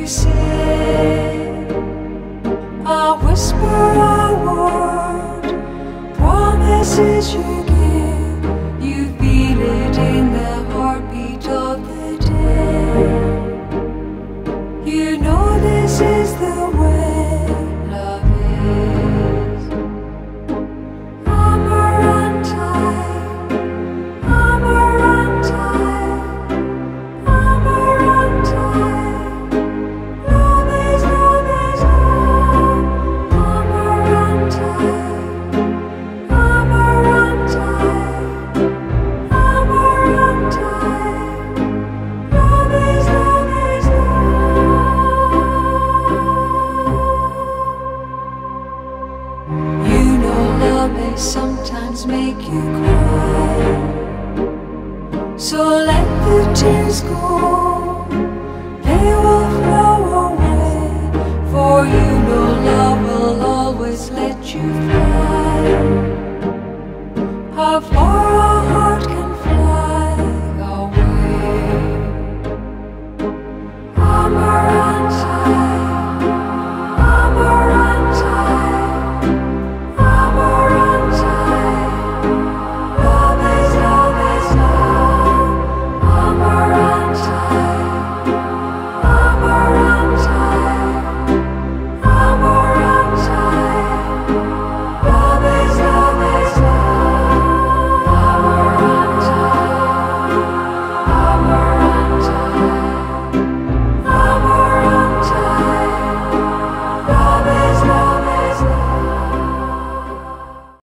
you say a whisper, a word, promises you give. You feel it in the heartbeat of the day. You know this is the way love is. Amarantine, amarantine, amarantine. Love is love. Amarantine, amarantine, amarantine. Love is love. You know love may sometimes make you cry, so let the tears go, they will flow away, for you know love will always let you fly.